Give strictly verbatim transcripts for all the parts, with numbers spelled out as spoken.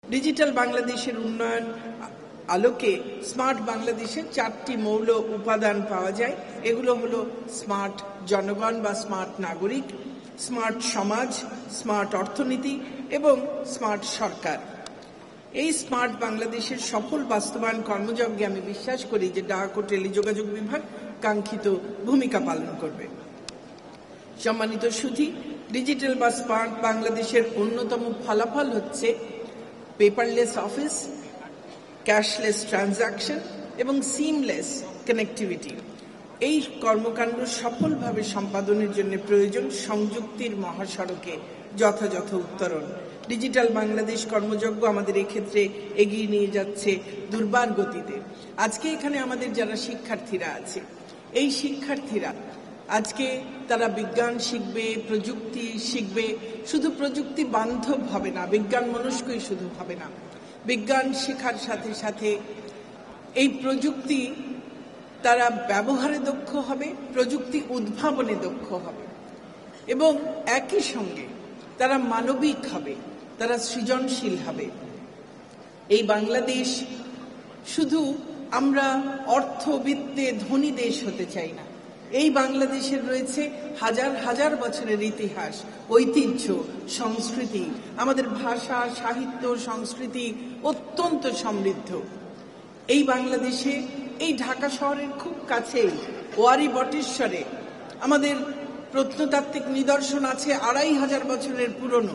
Digital বাংলাদেশের উন্নয়ন আলোকে স্মার্ট বাংলাদেশের চারটি মৌল উপাদান পাওয়া যায়। এগুলো হলো স্মার্ট জনগণ বা স্মার্ট নাগরিক, স্মার্ট সমাজ, স্মার্ট অর্থনীতি এবং স্মার্ট সরকার। এই স্মার্ট বাংলাদেশের সফল বাস্তবায়ন কর্মযজ্ঞে আমি বিশ্বাস করি যে ডাক ও টেলিযোগাযোগ বিভাগ কাঙ্ক্ষিত ভূমিকা পালন করবে। সম্মানিত সুধী, ডিজিটাল বা স্মার্ট বাংলাদেশের অন্যতম ফলাফল হচ্ছে পেপারলেস অফিস, ক্যাশলেস ট্রানজাকশন এবং সিমলেস কানেক্টিভিটি। এই কর্মকাণ্ড সফলভাবে সম্পাদনের জন্য প্রয়োজন সংযুক্তির মহাসড়কে যথাযথ উত্তরণ। ডিজিটাল বাংলাদেশ কর্মযজ্ঞ আমাদের এক্ষেত্রে এগিয়ে নিয়ে যাচ্ছে দুর্বার গতিতে। আজকে এখানে আমাদের যারা শিক্ষার্থীরা আছে, এই শিক্ষার্থীরা আজকে তারা বিজ্ঞান শিখবে, প্রযুক্তি শিখবে। শুধু প্রযুক্তি বান্ধব হবে না, বিজ্ঞান মনস্কই শুধু হবে না। বিজ্ঞান শেখার সাথে সাথে এই প্রযুক্তি তারা ব্যবহারে দক্ষ হবে, প্রযুক্তি উদ্ভাবনে দক্ষ হবে এবং একই সঙ্গে তারা মানবিক হবে, তারা সৃজনশীল হবে। এই বাংলাদেশ শুধু আমরা অর্থবিত্তে ধনী দেশ হতে চাই না। এই বাংলাদেশের রয়েছে হাজার হাজার বছরের ইতিহাস, ঐতিহ্য, সংস্কৃতি। আমাদের ভাষা, সাহিত্য, সংস্কৃতি অত্যন্ত সমৃদ্ধ। এই বাংলাদেশে এই ঢাকা শহরের খুব কাছেই ওয়ারী বটেশ্বরে আমাদের প্রত্নতাত্ত্বিক নিদর্শন আছে আড়াই হাজার বছরের পুরনো।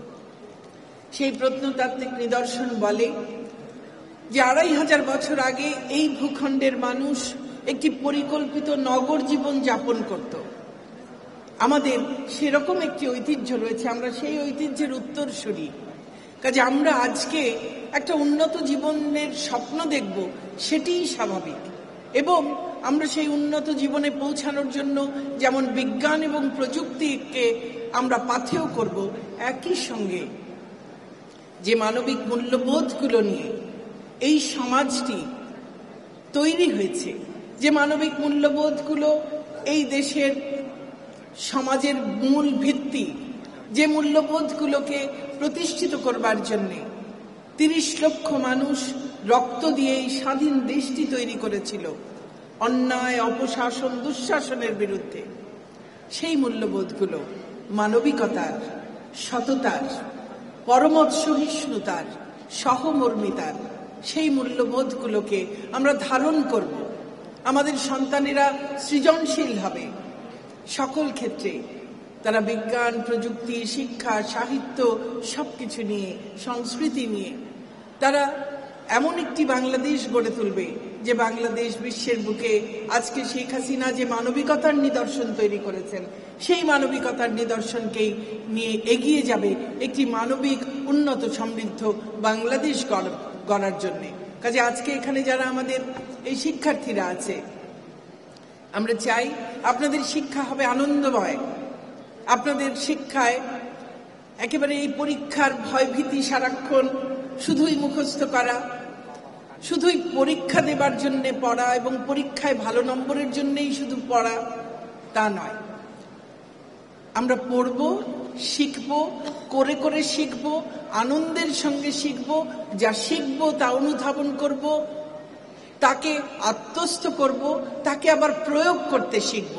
সেই প্রত্নতাত্ত্বিক নিদর্শন বলে যে আড়াই হাজার বছর আগে এই ভূখণ্ডের মানুষ একটি পরিকল্পিত নগর জীবন যাপন করত। আমাদের সেরকম একটি ঐতিহ্য রয়েছে, আমরা সেই ঐতিহ্যের উত্তরসূরি। কাজে আমরা আজকে একটা উন্নত জীবনের স্বপ্ন দেখব, সেটিই স্বাভাবিক। এবং আমরা সেই উন্নত জীবনে পৌঁছানোর জন্য যেমন বিজ্ঞান এবং প্রযুক্তিকে আমরা পাথেয় করব, একই সঙ্গে যে মানবিক মূল্যবোধগুলো নিয়ে এই সমাজটি তৈরি হয়েছে, যে মানবিক মূল্যবোধগুলো এই দেশের সমাজের মূল ভিত্তি, যে মূল্যবোধগুলোকে প্রতিষ্ঠিত করবার জন্যে তিরিশ লক্ষ মানুষ রক্ত দিয়ে এই স্বাধীন দেশটি তৈরি করেছিল অন্যায়, অপশাসন, দুঃশাসনের বিরুদ্ধে। সেই মূল্যবোধগুলো মানবিকতার, সততার, পরমত সহিষ্ণুতার, সহমর্মিতার, সেই মূল্যবোধগুলোকে আমরা ধারণ করব। আমাদের সন্তানেরা সৃজনশীল হবে সকল ক্ষেত্রে। তারা বিজ্ঞান, প্রযুক্তি, শিক্ষা, সাহিত্য সবকিছু নিয়ে, সংস্কৃতি নিয়ে তারা এমন একটি বাংলাদেশ গড়ে তুলবে যে বাংলাদেশ বিশ্বের বুকে আজকে শেখ হাসিনা যে মানবিকতার নিদর্শন তৈরি করেছেন, সেই মানবিকতার নিদর্শনকেই নিয়ে এগিয়ে যাবে একটি মানবিক, উন্নত, সমৃদ্ধ বাংলাদেশ গড়ার জন্যে। কাজে আজকে এখানে যারা আমাদের এই শিক্ষার্থীরা আছে, আমরা চাই আপনাদের শিক্ষা হবে আনন্দময়। আপনাদের শিক্ষায় একেবারে এই পরীক্ষার ভয়ভীতি সারাক্ষণ শুধুই মুখস্থ করা, শুধুই পরীক্ষা দেবার জন্য পড়া এবং পরীক্ষায় ভালো নম্বরের জন্যই শুধু পড়া, তা নয়। আমরা পড়ব, শিখব, করে করে শিখব, আনন্দের সঙ্গে শিখব, যা শিখব তা অনুধাবন করব, তাকে আত্মস্থ করব, তাকে আবার প্রয়োগ করতে শিখব।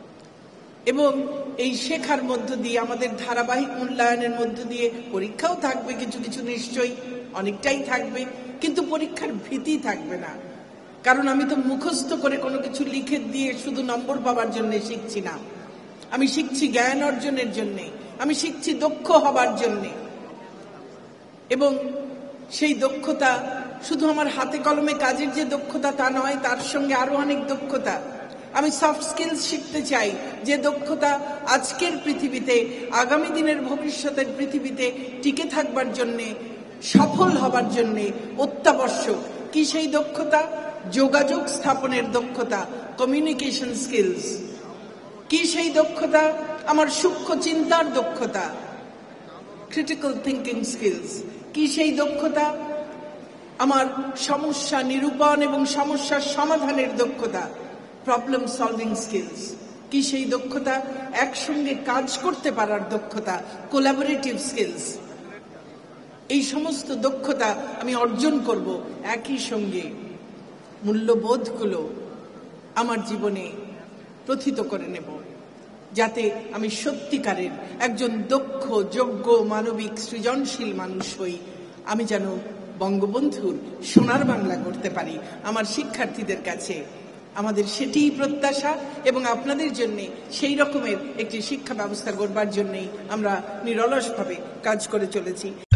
এবং এই শেখার মধ্য দিয়ে আমাদের ধারাবাহিক মূল্যায়নের মধ্য দিয়ে পরীক্ষাও থাকবে, কিছু কিছু নিশ্চয়ই, অনেকটাই থাকবে, কিন্তু পরীক্ষার ভীতি থাকবে না। কারণ আমি তো মুখস্থ করে কোনো কিছু লিখে দিয়ে শুধু নম্বর পাওয়ার জন্য শিখছি না। আমি শিখছি জ্ঞান অর্জনের জন্যে, আমি শিখছি দক্ষ হবার জন্যে। এবং সেই দক্ষতা শুধু আমার হাতে কলমে কাজের যে দক্ষতা তা নয়, তার সঙ্গে আরো অনেক দক্ষতা। আমি সফট স্কিলস শিখতে চাই, যে দক্ষতা আজকের পৃথিবীতে, আগামী দিনের ভবিষ্যতের পৃথিবীতে টিকে থাকবার জন্যে, সফল হবার জন্যে অত্যাবশ্যক। কি সেই দক্ষতা? যোগাযোগ স্থাপনের দক্ষতা, কমিউনিকেশন স্কিলস। কি সেই দক্ষতা? আমার সূক্ষ্ম চিন্তার দক্ষতা, ক্রিটিক্যাল থিঙ্কিং স্কিলস। কি সেই দক্ষতা? আমার সমস্যা নিরূপণ এবং সমস্যার সমাধানের দক্ষতা, প্রবলেম সলভিং স্কিলস। কি সেই দক্ষতা? একসঙ্গে কাজ করতে পারার দক্ষতা, কোলাবোরেটিভ স্কিলস। এই সমস্ত দক্ষতা আমি অর্জন করব, একই সঙ্গে মূল্যবোধগুলো আমার জীবনে প্রথিত করে নেব, যাতে আমি সত্যিকারের একজন দক্ষ, যোগ্য, মানবিক, সৃজনশীল মানুষ হই। আমি যেন বঙ্গবন্ধুর সোনার বাংলা করতে পারি আমার শিক্ষার্থীদের কাছে। আমাদের সেটিই প্রত্যাশা, এবং আপনাদের জন্য সেই রকমের একটি শিক্ষা ব্যবস্থা গড়বার জন্যই আমরা নিরলসভাবে কাজ করে চলেছি।